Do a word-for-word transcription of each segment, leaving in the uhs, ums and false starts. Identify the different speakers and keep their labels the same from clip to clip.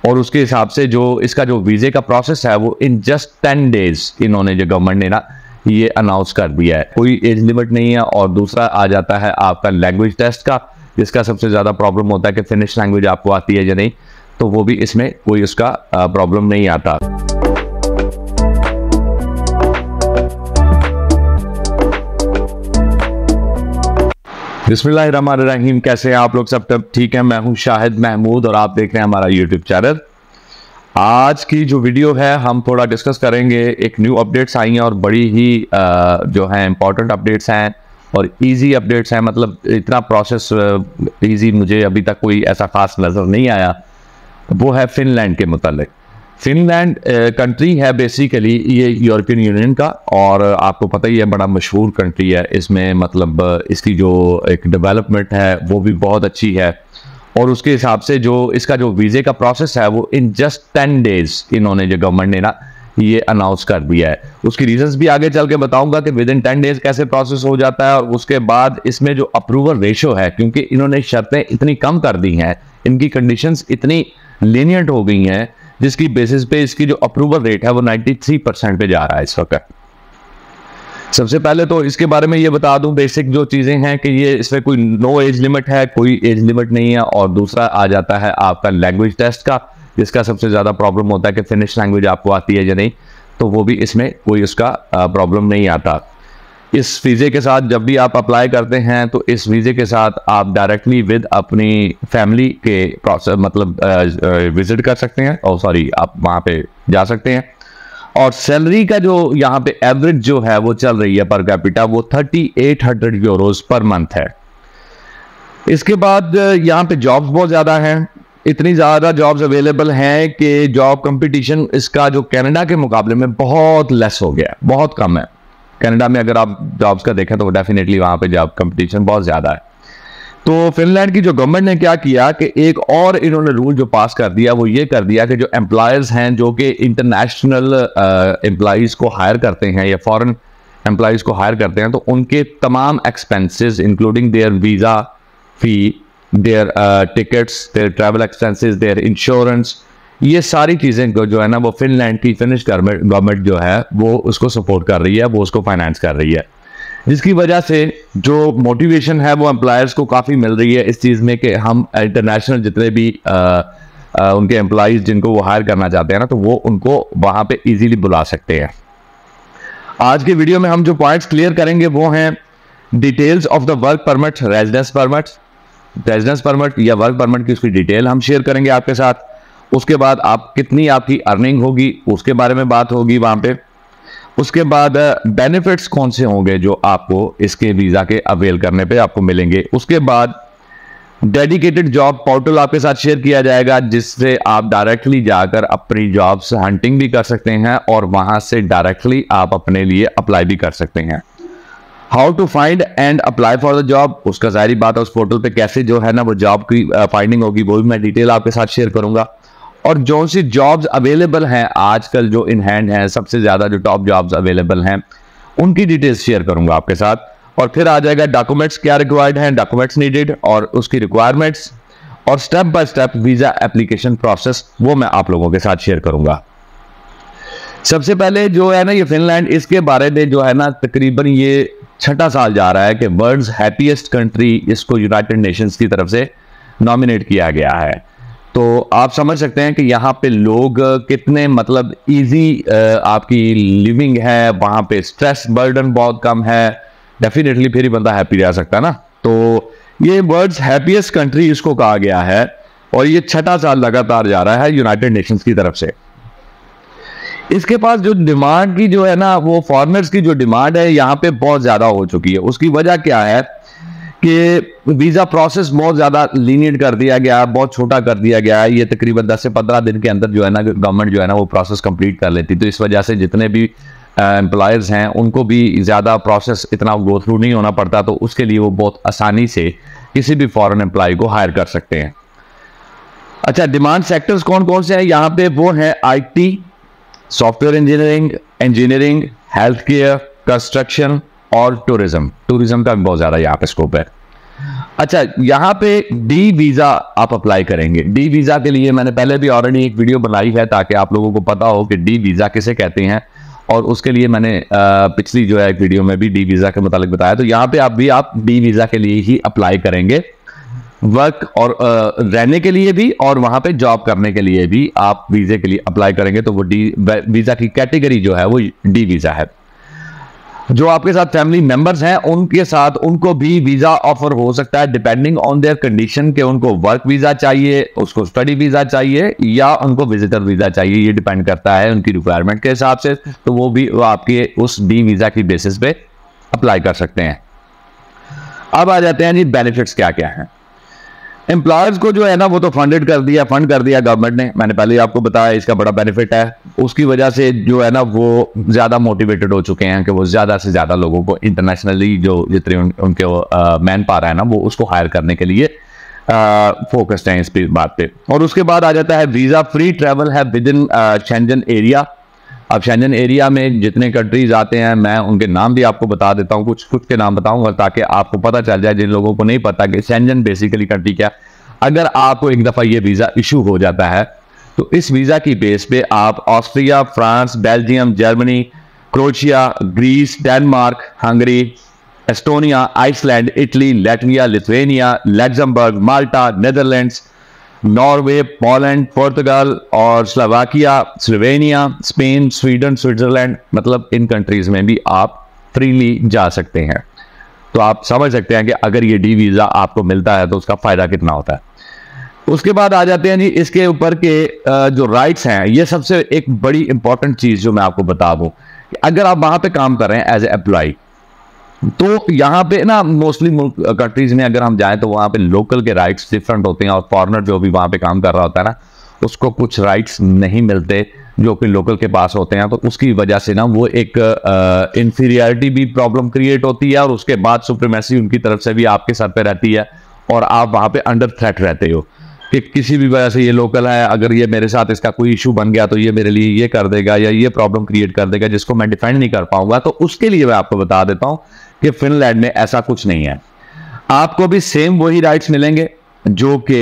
Speaker 1: और उसके हिसाब से जो इसका जो वीज़े का प्रोसेस है वो इन जस्ट टेन डेज इन्होंने जो गवर्नमेंट ने ना ये अनाउंस कर दिया है। कोई एज लिमिट नहीं है। और दूसरा आ जाता है आपका लैंग्वेज टेस्ट का, जिसका सबसे ज़्यादा प्रॉब्लम होता है कि फिनिश लैंग्वेज आपको आती है या नहीं, तो वो भी इसमें कोई उसका प्रॉब्लम नहीं आता। बिस्मिल्लाहिर्रहमानिर्रहीम, कैसे हैं आप लोग? सब तब ठीक है। मैं हूं शाहिद महमूद और आप देख रहे हैं हमारा यूट्यूब चैनल। आज की जो वीडियो है हम थोड़ा डिस्कस करेंगे। एक न्यू अपडेट्स आई हैं और बड़ी ही जो है इम्पोर्टेंट अपडेट्स हैं और इजी अपडेट्स हैं। मतलब इतना प्रोसेस इजी मुझे अभी तक कोई ऐसा खास नज़र नहीं आया। वो है फिनलैंड के मुतालिक। फिनलैंड कंट्री है बेसिकली ये यूरोपियन यूनियन का, और आपको पता ही है बड़ा मशहूर कंट्री है। इसमें मतलब इसकी जो एक डेवलपमेंट है वो भी बहुत अच्छी है। और उसके हिसाब से जो इसका जो वीज़े का प्रोसेस है वो इन जस्ट टेन डेज इन्होंने जो गवर्नमेंट ने ना ये अनाउंस कर दिया है। उसकी रीजंस भी आगे चल के बताऊंगा कि विद इन टेन डेज कैसे प्रोसेस हो जाता है। और उसके बाद इसमें जो अप्रूवल रेशो है, क्योंकि इन्होंने शर्तें इतनी कम कर दी हैं, इनकी कंडीशंस इतनी लीनियंट हो गई हैं, जिसकी बेसिस पे इसकी जो अप्रूवल रेट है वो तिरानवे परसेंट पे जा रहा है इस वक्त। सबसे पहले तो इसके बारे में ये बता दूं बेसिक जो चीज़ें हैं कि ये इसमें कोई नो एज लिमिट है, कोई एज लिमिट नहीं है। और दूसरा आ जाता है आपका लैंग्वेज टेस्ट का, जिसका सबसे ज़्यादा प्रॉब्लम होता है कि फिनिश लैंग्वेज आपको आती है या नहीं, तो वो भी इसमें कोई उसका प्रॉब्लम नहीं आता। इस वीज़े के साथ जब भी आप अप्लाई करते हैं तो इस वीज़े के साथ आप डायरेक्टली विद अपनी फैमिली के प्रोसेस मतलब विजिट कर सकते हैं, और सॉरी आप वहाँ पे जा सकते हैं। और सैलरी का जो यहाँ पे एवरेज जो है वो चल रही है पर कैपिटा, वो thirty eight hundred euros per month है। इसके बाद यहाँ पे जॉब्स बहुत ज़्यादा हैं, इतनी ज़्यादा जॉब्स अवेलेबल हैं कि जॉब कंपटीशन इसका जो कनाडा के मुकाबले में बहुत लेस हो गया, बहुत कम है। कनाडा में अगर आप जॉब्स का देखें तो डेफिनेटली वहाँ पे जॉब कंपटीशन बहुत ज़्यादा है। तो फिनलैंड की जो गवर्नमेंट ने क्या किया कि एक और इन्होंने रूल जो पास कर दिया, वो ये कर दिया कि जो एम्प्लॉयर्स हैं जो कि इंटरनेशनल एम्प्लॉयज़ को हायर करते हैं या फॉरेन एम्प्लॉयज़ को हायर करते हैं, तो उनके तमाम expenses including their visa fee, their tickets, their travel expenses, their insurance, ये सारी चीज़ें जो है ना वो फिनलैंड की फिनिश गवर्नमेंट जो है वो उसको सपोर्ट कर रही है, वो उसको फाइनेंस कर रही है। जिसकी वजह से जो मोटिवेशन है वो एम्प्लॉयर्स को काफ़ी मिल रही है इस चीज़ में कि हम इंटरनेशनल जितने भी आ, आ, उनके एम्प्लॉयज़ जिनको वो हायर करना चाहते हैं ना, तो वो उनको वहाँ पे इजीली बुला सकते हैं। आज के वीडियो में हम जो पॉइंट्स क्लियर करेंगे वो हैं details of the work permit, residence permit, residence permit या वर्क परमिट की उसकी डिटेल हम शेयर करेंगे आपके साथ। उसके बाद आप कितनी आपकी अर्निंग होगी उसके बारे में बात होगी वहाँ पे। उसके बाद बेनिफिट्स कौन से होंगे जो आपको इसके वीज़ा के अवेल करने पे आपको मिलेंगे। उसके बाद डेडिकेटेड जॉब पोर्टल आपके साथ शेयर किया जाएगा, जिससे आप डायरेक्टली जाकर अपनी जॉब्स हंटिंग भी कर सकते हैं और वहां से डायरेक्टली आप अपने लिए अप्लाई भी कर सकते हैं। How to find and apply for the job, उसका जाहिर बात है उस पोर्टल पे कैसे जो है ना वो जॉब की फाइंडिंग होगी, वो भी मैं डिटेल आपके साथ शेयर करूंगा। और जो सी जॉब्स अवेलेबल हैं आजकल जो इन हैंड हैं, सबसे ज़्यादा जो टॉप जॉब्स अवेलेबल हैं उनकी डिटेल्स शेयर करूंगा आपके साथ। और फिर आ जाएगा डॉक्यूमेंट्स क्या रिक्वायर्ड हैं, डॉक्यूमेंट्स नीडेड और उसकी रिक्वायरमेंट्स, और step by step visa application process वो मैं आप लोगों के साथ शेयर करूंगा। सबसे पहले जो है ना ये फिनलैंड, इसके बारे में जो है ना तकरीबन ये छठा साल जा रहा है कि वर्ल्ड्स हैप्पीएस्ट कंट्री इसको यूनाइटेड नेशंस की तरफ से नॉमिनेट किया गया है। तो आप समझ सकते हैं कि यहाँ पे लोग कितने मतलब इजी आपकी लिविंग है, वहाँ पे स्ट्रेस बर्डन बहुत कम है, डेफिनेटली फिर ही बंदा हैप्पी रह सकता है ना। तो ये वर्ल्ड्स हैप्पीएस्ट कंट्री इसको कहा गया है और ये छठा साल लगातार जा रहा है यूनाइटेड नेशंस की तरफ से। इसके पास जो डिमांड की जो है ना वो फॉरेनर्स की जो डिमांड है यहाँ पे बहुत ज़्यादा हो चुकी है। उसकी वजह क्या है कि वीज़ा प्रोसेस बहुत ज़्यादा लीनियंट कर दिया गया, बहुत छोटा कर दिया गया है। ये तकरीबन दस से पंद्रह दिन के अंदर जो है ना गवर्नमेंट जो है ना वो प्रोसेस कंप्लीट कर लेती। तो इस वजह से जितने भी एम्प्लॉयर्स हैं उनको भी ज़्यादा प्रोसेस इतना गो थ्रू नहीं होना पड़ता, तो उसके लिए वो बहुत आसानी से किसी भी फॉरेन एम्प्लॉय को हायर कर सकते हैं। अच्छा, डिमांड सेक्टर्स कौन कौन से हैं यहाँ पे? वो है I T, software engineering, engineering, health care, construction और टूरिज्म। टूरिज्म का भी बहुत ज़्यादा यहाँ पे स्कोप है। अच्छा, यहाँ पे डी वीजा आप अप्लाई करेंगे। डी वीजा के लिए मैंने पहले भी ऑलरेडी एक वीडियो बनाई है ताकि आप लोगों को पता हो कि डी वीजा किसे कहते हैं, और उसके लिए मैंने पिछली जो है एक वीडियो में भी डी वीजा के मुतालिक बताया। तो यहाँ पे आप भी आप डी वीजा के लिए ही अप्लाई करेंगे, वर्क और आ, रहने के लिए भी और वहां पे जॉब करने के लिए भी आप वीजे के लिए अप्लाई करेंगे। तो वो डी वीजा की कैटेगरी जो है वो डी वीजा है। जो आपके साथ फैमिली मेंबर्स हैं उनके साथ उनको भी वीजा ऑफर हो सकता है डिपेंडिंग ऑन देयर कंडीशन, के उनको वर्क वीजा चाहिए, उसको स्टडी वीजा चाहिए या उनको विजिटर वीजा चाहिए। ये डिपेंड करता है उनकी रिक्वायरमेंट के हिसाब से। तो वो भी वो आपके उस डी वीजा की बेसिस पे अप्लाई कर सकते हैं। अब आ जाते हैं जी बेनिफिट्स क्या क्या हैं। एम्प्लॉयर्स को जो है ना वो तो फंडेड कर दिया फंड कर दिया गवर्नमेंट ने, मैंने पहले आपको बताया इसका बड़ा बेनिफिट है। उसकी वजह से जो है ना वो ज्यादा मोटिवेटेड हो चुके हैं कि वो ज्यादा से ज्यादा लोगों को इंटरनेशनली जो जितने उन, उनके मैन पावर है ना वो उसको हायर करने के लिए फोकस्ड हैं इस बात पे। और उसके बाद आ जाता है वीजा फ्री ट्रेवल है विद इन शेंजन एरिया। अब शेंजन एरिया में जितने कंट्रीज आते हैं मैं उनके नाम भी आपको बता देता हूं, कुछ कुछ के नाम बताऊंगा ताकि आपको पता चल जाए जिन लोगों को नहीं पता कि शेंजन बेसिकली कंट्री क्या। अगर आपको एक दफा ये वीजा इशू हो जाता है तो इस वीजा की बेस पे आप Austria, France, Belgium, Germany, Croatia, Greece, Denmark, Hungary, Estonia, Iceland, Italy, Latvia, Lithuania, Luxembourg, Malta, Netherlands, Norway, Poland, पुर्तगाल और Slovakia, Slovenia, Spain, Sweden, Switzerland, मतलब इन कंट्रीज में भी आप फ्रीली जा सकते हैं। तो आप समझ सकते हैं कि अगर ये डी वीजा आपको मिलता है तो उसका फायदा कितना होता है। उसके बाद आ जाते हैं जी इसके ऊपर के जो राइट्स हैं। ये सबसे एक बड़ी इंपॉर्टेंट चीज जो मैं आपको बता दूं कि अगर आप वहां पे काम कर रहे हैं एज ए एम्प्लॉय, तो यहाँ पे ना मोस्टली कंट्रीज में अगर हम जाएं तो वहाँ पे लोकल के राइट्स डिफरेंट होते हैं और फॉरेनर जो भी वहाँ पे काम कर रहा होता है ना उसको कुछ राइट्स नहीं मिलते जो कि लोकल के पास होते हैं। तो उसकी वजह से ना वो एक इंफीरियरिटी भी प्रॉब्लम क्रिएट होती है और उसके बाद सुप्रीमेसी उनकी तरफ से भी आपके सर पे रहती है और आप वहाँ पे अंडर थ्रेट रहते हो कि किसी भी वजह से ये लोकल है, अगर ये मेरे साथ इसका कोई इशू बन गया तो ये मेरे लिए ये कर देगा या ये प्रॉब्लम क्रिएट कर देगा जिसको मैं डिफेंड नहीं कर पाऊंगा। तो उसके लिए मैं आपको बता देता हूँ कि फिनलैंड में ऐसा कुछ नहीं है। आपको भी सेम वही राइट्स मिलेंगे जो कि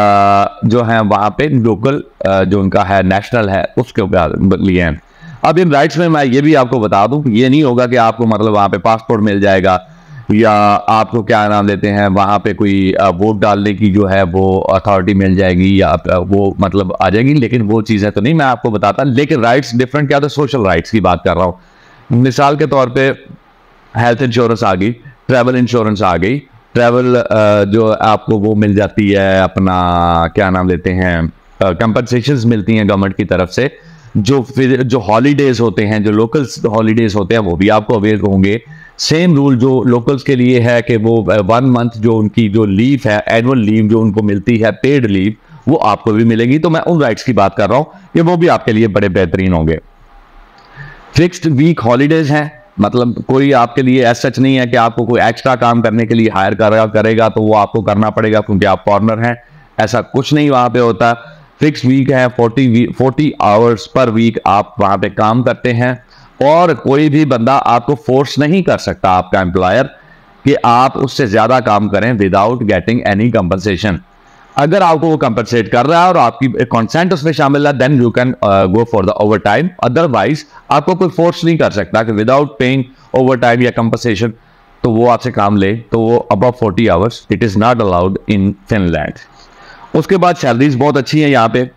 Speaker 1: जो है वहां पे लोकल जो उनका है नेशनल है उसके लिए हैं। अब इन राइट्स में मैं ये भी आपको बता दूं कि ये नहीं होगा कि आपको मतलब वहां पे पासपोर्ट मिल जाएगा या आपको क्या नाम लेते हैं वहां पे कोई वोट डालने की जो है वो अथॉरिटी मिल जाएगी या वो मतलब आ जाएगी, लेकिन वो चीजें तो नहीं मैं आपको बताता। लेकिन राइट्स डिफरेंट क्या, तो सोशल राइट्स की बात कर रहा हूँ। मिसाल के तौर पे हेल्थ इंश्योरेंस आ गई, ट्रैवल इंश्योरेंस आ गई, ट्रैवल जो आपको वो मिल जाती है, अपना क्या नाम लेते हैं कंपनसेशंस मिलती हैं गवर्नमेंट की तरफ से। जो फिर जो हॉलीडेज होते हैं, जो लोकल हॉलीडेज होते हैं वो भी आपको अवेल होंगे। सेम रूल जो लोकल्स के लिए है कि वो वन मंथ जो उनकी जो लीव है, एनुअल लीव जो उनको मिलती है, पेड लीव, वो आपको भी मिलेगी। तो मैं उन राइट्स की बात कर रहा हूँ कि वो भी आपके लिए बड़े बेहतरीन होंगे। फिक्स्ड वीक हॉलीडेज हैं, मतलब कोई आपके लिए ऐसा सच नहीं है कि आपको कोई एक्स्ट्रा काम करने के लिए हायर करेगा करेगा तो वो आपको करना पड़ेगा क्योंकि आप फॉरेनर हैं, ऐसा कुछ नहीं वहां पे होता। फिक्स वीक है, forty forty hours per week आप वहां पे काम करते हैं और कोई भी बंदा आपको फोर्स नहीं कर सकता, आपका एम्प्लॉयर, कि आप उससे ज्यादा काम करें विदाउट गेटिंग एनी कंपनसेशन। अगर आपको वो कंपनसेट कर रहा है और आपकी कंसेंट उसमें शामिल है then you can go for the overtime. Otherwise आपको कोई फोर्स नहीं कर सकता कि विदाउट पेइंग ओवर टाइम या कंपनसेशन तो वो आपसे काम ले, तो वो above forty hours it is not allowed in Finland. उसके बाद सैलरीज बहुत अच्छी है यहाँ पे।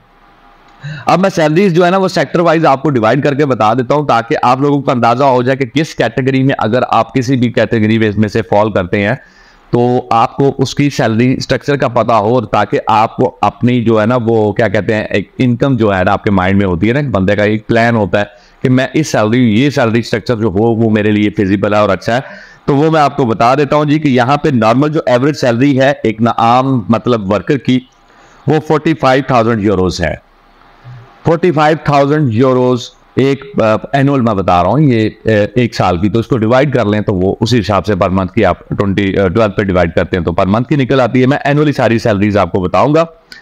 Speaker 1: अब मैं सैलरीज जो है ना वो सेक्टर वाइज आपको डिवाइड करके बता देता हूं ताकि आप लोगों को अंदाजा हो जाए कि किस कैटेगरी में अगर आप किसी भी कैटेगरी में से फॉल करते हैं तो आपको उसकी सैलरी स्ट्रक्चर का पता हो, और ताकि आपको अपनी जो है ना वो क्या कहते हैं एक इनकम जो है ना आपके माइंड में होती है ना, बंदे का एक प्लान होता है कि मैं इस सैलरी ये सैलरी स्ट्रक्चर जो हो वो मेरे लिए फिजिबल है और अच्छा है। तो वो मैं आपको बता देता हूं जी कि यहाँ पे नॉर्मल जो एवरेज सैलरी है एक ना आम मतलब वर्कर की वो फोर्टी फाइव थाउजेंड यूरोज है। फोर्टी फाइव थाउजेंड यूरोज एक एनुअल मैं बता रहा हूँ, ये एक साल की, तो इसको डिवाइड कर लें तो वो उसी हिसाब से पर मंथ की आप ट्वेंटी ट्वेल्व पे डिवाइड करते हैं तो पर मंथ की निकल आती है। मैं एनुअली सारी सैलरीज आपको बताऊंगा।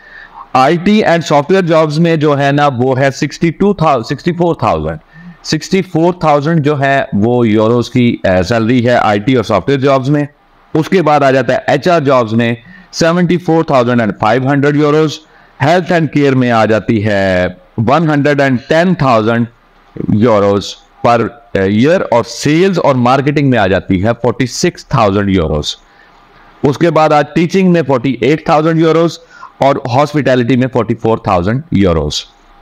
Speaker 1: आईटी एंड सॉफ्टवेयर जॉब्स में जो है ना वो है sixty two thousand sixty four thousand sixty four thousand जो है वो यूरोज की सैलरी है आईटी और सॉफ्टवेयर जॉब्स में। उसके बाद आ जाता है एच आर जॉब्स में seventy four thousand five hundred euros, health and care में आ जाती है one hundred ten thousand euros per year, और सेल्स और मार्केटिंग में आ जाती है फोर्टी सिक्स थाउजेंड यूरोज। उसके बाद आज टीचिंग में फोर्टी एट थाउजेंड यूरोज और हॉस्पिटैलिटी में फोर्टी फोर थाउजेंड यूरोज।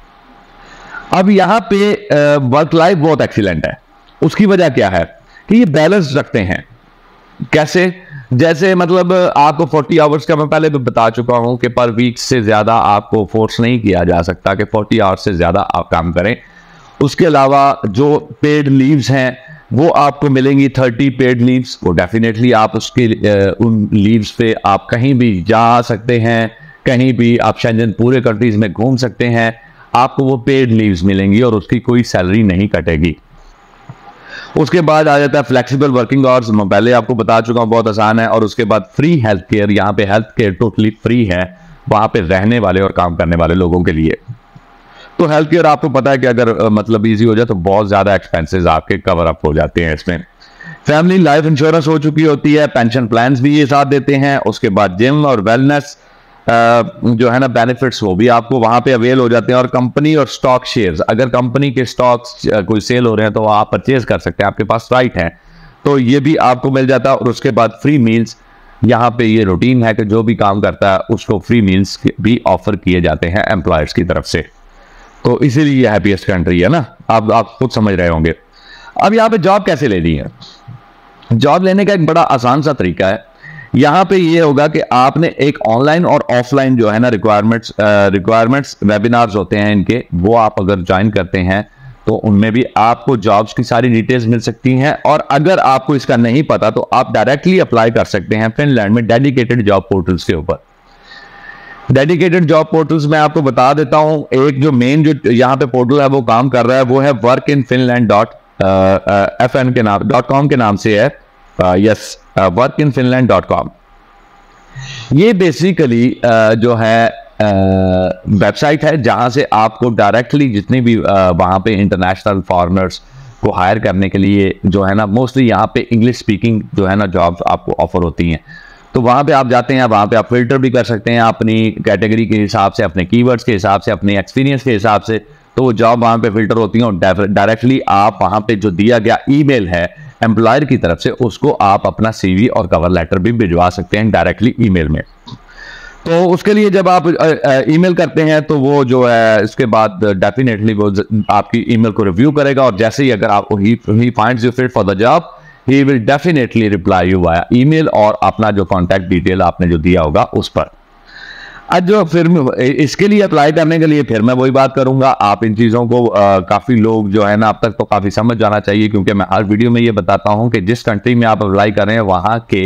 Speaker 1: अब यहां पे वर्क लाइफ बहुत एक्सीलेंट है। उसकी वजह क्या है कि ये बैलेंस रखते हैं। कैसे? जैसे मतलब आपको फोर्टी आवर्स का मैं पहले भी बता चुका हूं कि पर वीक से ज्यादा आपको फोर्स नहीं किया जा सकता कि फोर्टी आवर्स से ज्यादा आप काम करें। उसके अलावा जो पेड लीव्स हैं वो आपको मिलेंगी थर्टी पेड लीव्स, वो डेफिनेटली आप उसके उन लीव्स पे आप कहीं भी जा सकते हैं, कहीं भी आप शेंजन पूरे कंट्रीज में घूम सकते हैं, आपको वो पेड लीव्स मिलेंगी और उसकी कोई सैलरी नहीं कटेगी। उसके बाद आ जाता है फ्लेक्सिबल वर्किंग आवर्स, मैं पहले आपको बता चुका हूं, बहुत आसान है। और उसके बाद फ्री हेल्थ केयर, यहाँ पे हेल्थ केयर टोटली फ्री है वहां पे रहने वाले और काम करने वाले लोगों के लिए। तो हेल्थ केयर आपको पता है कि अगर मतलब इजी हो जाए तो बहुत ज्यादा एक्सपेंसेस आपके कवर अप हो जाते हैं इसमें। फैमिली लाइफ इंश्योरेंस हो चुकी होती है, पेंशन प्लान्स भी ये साथ देते हैं। उसके बाद जिम और वेलनेस जो है ना बेनिफिट्स, वो भी आपको वहां पे अवेल हो जाते हैं। और कंपनी और स्टॉक शेयर्स, अगर कंपनी के स्टॉक्स कोई सेल हो रहे हैं तो आप परचेज कर सकते हैं, आपके पास राइट है, तो ये भी आपको मिल जाता है। और उसके बाद फ्री मील्स, यहाँ पे ये रूटीन है कि जो भी काम करता है उसको फ्री मील्स भी ऑफर किए जाते हैं एम्प्लॉयर्स की तरफ से। तो इसीलिए ये हैप्पीएस्ट कंट्री है ना, आप आप खुद समझ रहे होंगे। अब यहाँ पे जॉब कैसे लेनी है? जॉब लेने का एक बड़ा आसान सा तरीका है। यहाँ पे ये होगा कि आपने एक ऑनलाइन और ऑफलाइन जो है ना रिक्वायरमेंट्स रिक्वायरमेंट्स वेबिनार्स होते हैं इनके, वो आप अगर ज्वाइन करते हैं तो उनमें भी आपको जॉब्स की सारी डिटेल्स मिल सकती हैं। और अगर आपको इसका नहीं पता तो आप डायरेक्टली अप्लाई कर सकते हैं फिनलैंड में डेडिकेटेड जॉब पोर्टल्स के ऊपर। डेडिकेटेड जॉब पोर्टल्स में आपको बता देता हूं, एक जो मेन जो यहाँ पे पोर्टल है वो काम कर रहा है वो है work in Finland dot F N के नाम डॉट कॉम के नाम से है। Yes, work in Finland dot com. ये बेसिकली uh, जो है वेबसाइट uh, है जहां से आपको डायरेक्टली जितने भी uh, वहां पे इंटरनेशनल फॉरेनर्स को हायर करने के लिए जो है ना, मोस्टली यहाँ पे इंग्लिश स्पीकिंग जो है ना जॉब्स आपको ऑफर होती हैं। तो वहां पे आप जाते हैं, वहां पे आप फिल्टर भी कर सकते हैं अपनी कैटेगरी के हिसाब से, अपने कीवर्ड्स के हिसाब से, अपने एक्सपीरियंस के हिसाब से। तो वो जॉब वहां पे फिल्टर होती हैं और डायरेक्टली आप वहां पे जो दिया गया ईमेल है एम्प्लॉयर की तरफ से, उसको आप अपना सीवी और कवर लेटर भी भिजवा सकते हैं डायरेक्टली ईमेल में। तो उसके लिए जब आप ईमेल करते हैं तो वो जो है इसके बाद डेफिनेटली वो आपकी ईमेल को रिव्यू करेगा, और जैसे ही अगर आप he finds you fit for the job, he will definitely reply you via email और अपना जो कॉन्टैक्ट डिटेल आपने जो दिया होगा उस पर। आज जो फिर इसके लिए अप्लाई करने के लिए फिर मैं वही बात करूंगा, आप इन चीज़ों को आ, काफ़ी लोग जो है ना अब तक तो काफ़ी समझ जाना चाहिए, क्योंकि मैं हर वीडियो में ये बताता हूं कि जिस कंट्री में आप अप्लाई कर रहे हैं वहां के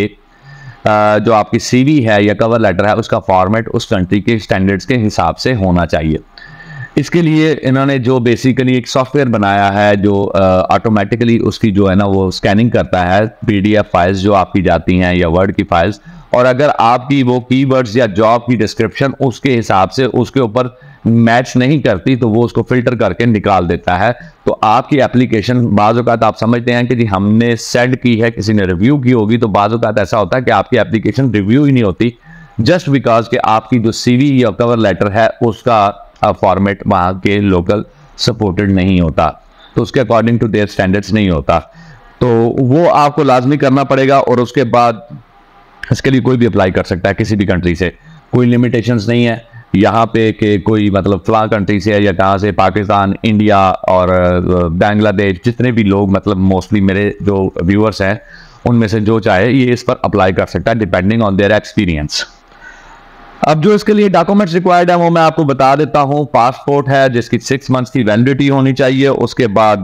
Speaker 1: आ, जो आपकी सीवी है या कवर लेटर है उसका फॉर्मेट उस कंट्री के स्टैंडर्ड्स के हिसाब से होना चाहिए। इसके लिए इन्होंने जो बेसिकली एक सॉफ्टवेयर बनाया है जो ऑटोमेटिकली उसकी जो है ना वो स्कैनिंग करता है पीडीएफ फाइल्स जो आपकी जाती हैं या वर्ड की फाइल्स, और अगर आपकी वो कीवर्ड्स या जॉब की डिस्क्रिप्शन उसके हिसाब से उसके ऊपर मैच नहीं करती तो वो उसको फिल्टर करके निकाल देता है। तो आपकी एप्लीकेशन बाज़ औक़ात आप समझते हैं कि जी हमने सेंड की है, किसी ने रिव्यू की होगी, तो बाज़ औक़ात ऐसा होता है कि आपकी एप्लीकेशन रिव्यू ही नहीं होती जस्ट बिकॉज कि आपकी जो सीवी या कवर लेटर है उसका फॉर्मेट वहाँ के लोकल सपोर्टेड नहीं होता, तो उसके अकॉर्डिंग टू देयर स्टैंडर्ड्स नहीं होता। तो वो आपको लाजमी करना पड़ेगा, और उसके बाद इसके लिए कोई भी अप्लाई कर सकता है किसी भी कंट्री से, कोई लिमिटेशंस नहीं है यहाँ पे कि कोई मतलब फला कंट्री से है या कहाँ से, पाकिस्तान, इंडिया और बांग्लादेश, जितने भी लोग मतलब मोस्टली मेरे जो व्यूअर्स हैं उनमें से जो चाहे ये इस पर अप्लाई कर सकता है डिपेंडिंग ऑन देयर एक्सपीरियंस। अब जो इसके लिए डॉक्यूमेंट्स रिक्वायर्ड है वो मैं आपको बता देता हूँ। पासपोर्ट है जिसकी सिक्स मंथ्स की वैलिडिटी होनी चाहिए, उसके बाद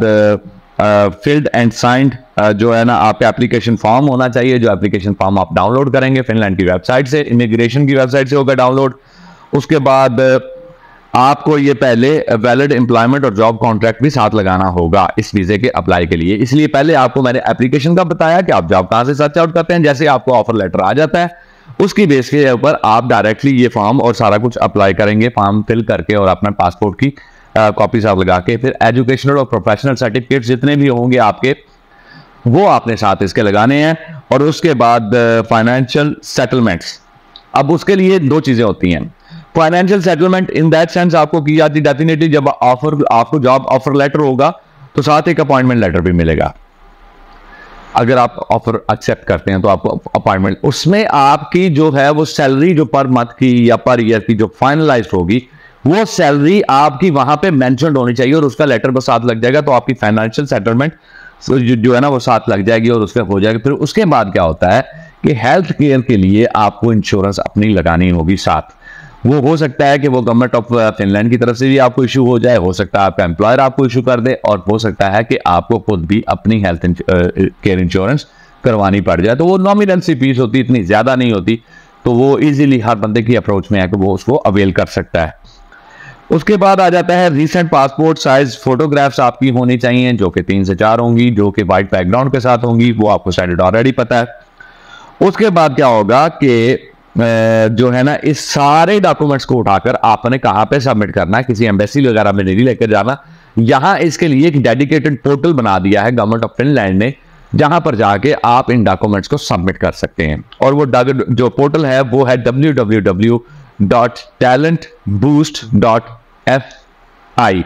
Speaker 1: फिल्ड एंड साइंड जो है ना आपका एप्लीकेशन फॉर्म होना चाहिए, जो एप्लीकेशन फॉर्म आप डाउनलोड करेंगे फिनलैंड की वेबसाइट से, इमिग्रेशन की वेबसाइट से होगा डाउनलोड। उसके बाद आपको ये पहले वैलिड एम्प्लॉयमेंट और जॉब कॉन्ट्रैक्ट भी साथ लगाना होगा इस वीजे के अप्लाई के लिए। इसलिए पहले आपको मैंने एप्लीकेशन का बताया कि आप जॉब कहां से सर्च आउट करते हैं, जैसे आपको ऑफर लेटर आ जाता है उसकी बेस के ऊपर आप डायरेक्टली ये फॉर्म और सारा कुछ अप्लाई करेंगे, फॉर्म फिल करके और अपना पासपोर्ट की कॉपी साथ लगा के, फिर एजुकेशनल और प्रोफेशनल सर्टिफिकेट्स जितने भी होंगे आपके वो आपने साथ इसके लगाने हैं। और उसके बाद फाइनेंशियल सेटलमेंट्स, अब उसके लिए दो चीजें होती हैं। Financial settlement in that sense आपको की जाती है डेफिनेटली जब ऑफर आपको जॉब ऑफर लेटर होगा तो साथ एक अपॉइंटमेंट लेटर भी मिलेगा। अगर आप ऑफर एक्सेप्ट करते हैं तो आपको अपॉइंटमेंट, उसमें आपकी जो है वो सैलरी जो पर मंथ की या पर ईयर की जो फाइनलाइज होगी वो सैलरी आपकी वहां पे मेंशन्ड होनी चाहिए और उसका लेटर बस साथ लग जाएगा तो आपकी फाइनेंशियल सेटलमेंट जो है ना वो साथ लग जाएगी और उसके हो जाएगी। फिर उसके बाद क्या होता है कि हेल्थ केयर के लिए आपको इंश्योरेंस अपनी लगानी होगी साथ। वो हो सकता है कि वो गवर्नमेंट ऑफ फिनलैंड की तरफ से भी आपको इशू हो जाए, हो सकता है आपका एम्प्लॉयर आपको इशू कर दे, और हो सकता है कि आपको खुद भी अपनी हेल्थ केयर इंश्योरेंस करवानी पड़ जाए। तो वो नॉमिनल सी फीस होती, इतनी ज्यादा नहीं होती, तो वो इजीली हर बंदे की अप्रोच में है कि वो उसको अवेल कर सकता है। उसके बाद आ जाता है रीसेंट पासपोर्ट साइज फोटोग्राफ्स आपकी होनी चाहिए जो कि तीन से चार होंगी, जो कि वाइट बैकग्राउंड के साथ होंगी, वो आपको स्टैंडर्ड ऑलरेडी पता है। उसके बाद क्या होगा कि जो है ना इस सारे डॉक्यूमेंट्स को उठाकर आपने कहां पे सबमिट करना है, किसी एम्बेसी वगैरह में नहीं लेकर जाना। यहां इसके लिए एक डेडिकेटेड पोर्टल बना दिया है गवर्नमेंट ऑफ फिनलैंड ने, जहां पर जाके आप इन डॉक्यूमेंट्स को सबमिट कर सकते हैं। और वो जो पोर्टल है वो है W W W dot talent boost dot F I.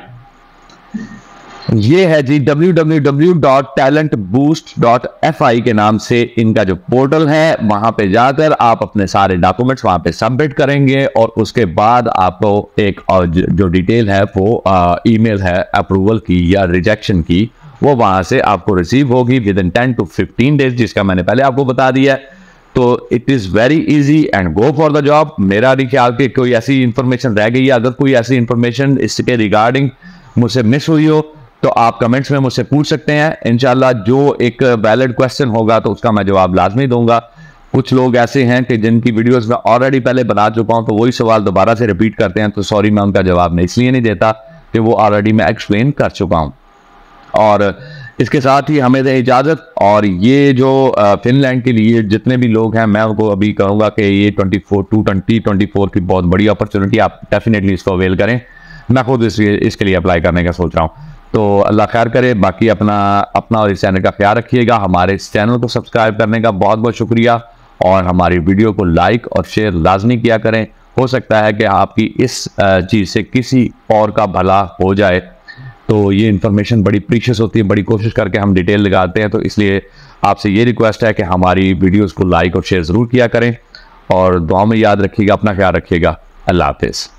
Speaker 1: ये है जी W W W dot talent boost dot F I के नाम से इनका जो पोर्टल है। वहां पे जाकर आप अपने सारे डॉक्यूमेंट्स वहां पे सबमिट करेंगे और उसके बाद आपको एक जो डिटेल है वो ईमेल है अप्रूवल की या रिजेक्शन की, वो वहां से आपको रिसीव होगी within ten to fifteen days, जिसका मैंने पहले आपको बता दिया है। तो it is very easy and go for the job. मेरा नहीं ख्याल कि कोई ऐसी इंफॉर्मेशन रह गई है। अगर कोई ऐसी इंफॉर्मेशन इसके रिगार्डिंग मुझसे मिस हुई हो तो आप कमेंट्स में मुझसे पूछ सकते हैं। इंशाल्लाह जो एक वैलिड क्वेश्चन होगा तो उसका मैं जवाब लाजमी दूंगा। कुछ लोग ऐसे हैं कि जिनकी वीडियोस में ऑलरेडी पहले बना चुका हूं तो वही सवाल दोबारा से रिपीट करते हैं, तो सॉरी मैं उनका जवाब नहीं इसलिए नहीं देता कि वो ऑलरेडी मैं एक्सप्लेन कर चुका हूं। और इसके साथ ही हमें दे इजाजत। और ये जो फिनलैंड के लिए जितने भी लोग हैं मैं उनको अभी कहूंगा कि ये twenty four to twenty twenty four की बहुत बड़ी अपॉर्चुनिटी, आप डेफिनेटली इसको अवेल करें। मैं खुद इसके इसके लिए अप्लाई करने का सोच रहा हूँ। तो अल्लाह खैर करे। बाकी अपना अपना और इस चैनल का ख्याल रखिएगा। हमारे इस चैनल को सब्सक्राइब करने का बहुत बहुत शुक्रिया और हमारी वीडियो को लाइक और शेयर लाजमी किया करें। हो सकता है कि आपकी इस चीज़ से किसी और का भला हो जाए। तो ये इन्फॉर्मेशन बड़ी प्रीशियस होती है, बड़ी कोशिश करके हम डिटेल लगाते हैं, तो इसलिए आपसे ये रिक्वेस्ट है कि हमारी वीडियोज़ को लाइक और शेयर ज़रूर किया करें और दुआ में याद रखिएगा। अपना ख्याल रखिएगा। अल्लाह हाफिज़।